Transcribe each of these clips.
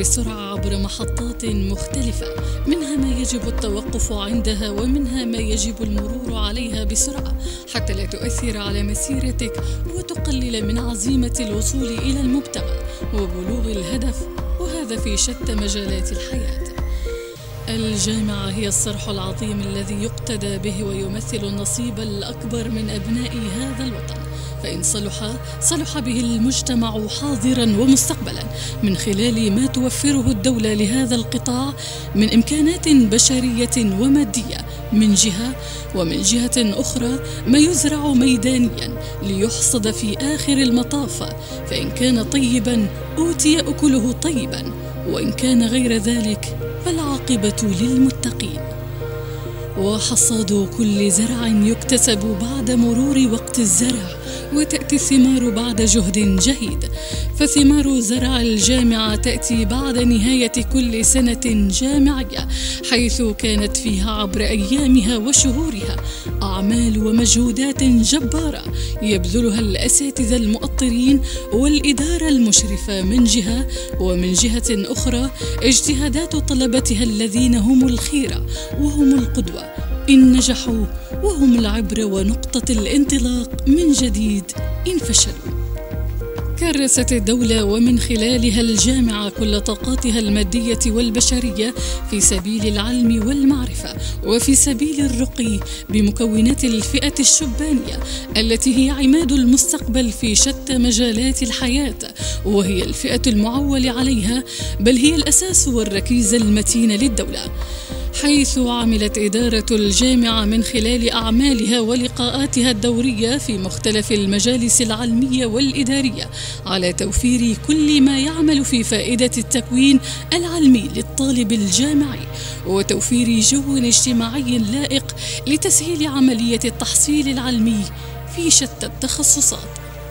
بسرعة عبر محطات مختلفة، منها ما يجب التوقف عندها ومنها ما يجب المرور عليها بسرعة حتى لا تؤثر على مسيرتك وتقلل من عزيمة الوصول إلى المبتغى وبلوغ الهدف، وهذا في شتى مجالات الحياة. الجامعة هي الصرح العظيم الذي يقتدى به ويمثل النصيب الأكبر من أبناء هذا الوطن، فإن صلح به المجتمع حاضراً ومستقبلاً من خلال ما توفره الدولة لهذا القطاع من إمكانات بشرية ومادية من جهة، ومن جهة أخرى ما يزرع ميدانياً ليحصد في آخر المطاف، فإن كان طيباً أوتي أكله طيباً، وإن كان غير ذلك فالعاقبة للمتقين. وحصاد كل زرع يكتسب بعد مرور وقت الزرع، وتأتي الثمار بعد جهد جهيد، فثمار زرع الجامعة تأتي بعد نهاية كل سنة جامعية، حيث كانت فيها عبر أيامها وشهورها أعمال ومجهودات جبارة يبذلها الأساتذة المؤطرين والإدارة المشرفة من جهة، ومن جهة أخرى اجتهادات طلبتها الذين هم الخيرة وهم القدوة إن نجحوا، وهم العبرة ونقطة الانطلاق من جديد إن فشلوا. كرست الدولة ومن خلالها الجامعة كل طاقاتها المادية والبشرية في سبيل العلم والمعرفة، وفي سبيل الرقي بمكونات الفئة الشبانية التي هي عماد المستقبل في شتى مجالات الحياة، وهي الفئة المعول عليها، بل هي الأساس والركيزة المتينة للدولة، حيث عملت إدارة الجامعة من خلال أعمالها ولقاءاتها الدورية في مختلف المجالس العلمية والإدارية على توفير كل ما يعمل في فائدة التكوين العلمي للطالب الجامعي، وتوفير جو اجتماعي لائق لتسهيل عملية التحصيل العلمي في شتى التخصصات.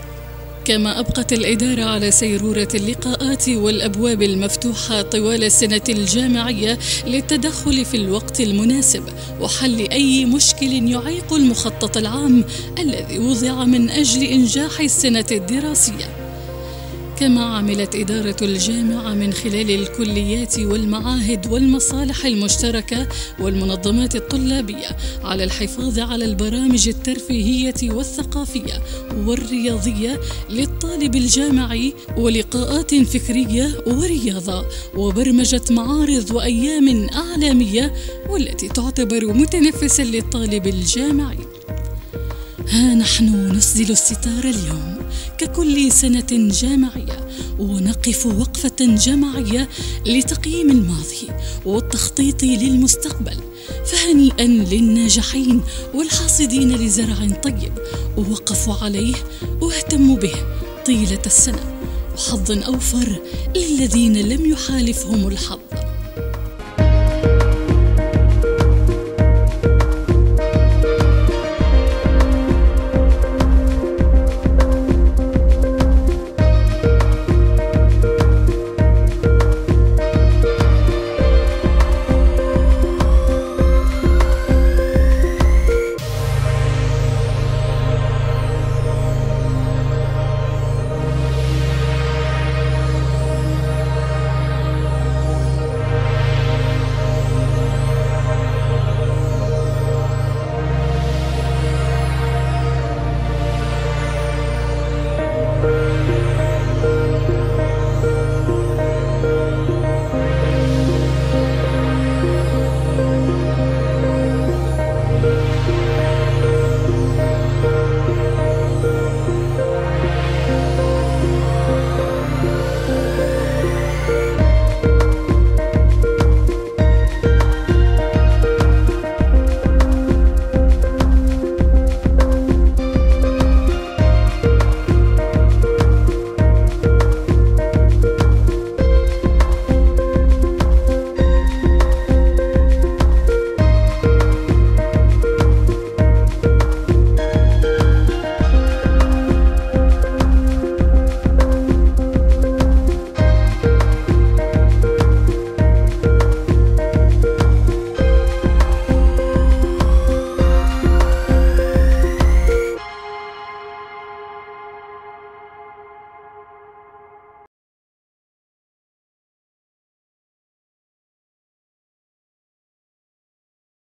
كما أبقت الإدارة على سيرورة اللقاءات والأبواب المفتوحة طوال السنة الجامعية للتدخل في الوقت المناسب وحل أي مشكل يعيق المخطط العام الذي وضع من أجل إنجاح السنة الدراسية. كما عملت إدارة الجامعة من خلال الكليات والمعاهد والمصالح المشتركة والمنظمات الطلابية على الحفاظ على البرامج الترفيهية والثقافية والرياضية للطالب الجامعي، ولقاءات فكرية ورياضة، وبرمجة معارض وأيام أعلامية والتي تعتبر متنفسا للطالب الجامعي. ها نحن نسدل الستار اليوم ككل سنة جامعية، ونقف وقفة جماعية لتقييم الماضي والتخطيط للمستقبل، فهنيئا للناجحين والحاصدين لزرع طيب ووقفوا عليه واهتموا به طيلة السنة، وحظ أوفر للذين لم يحالفهم الحظ.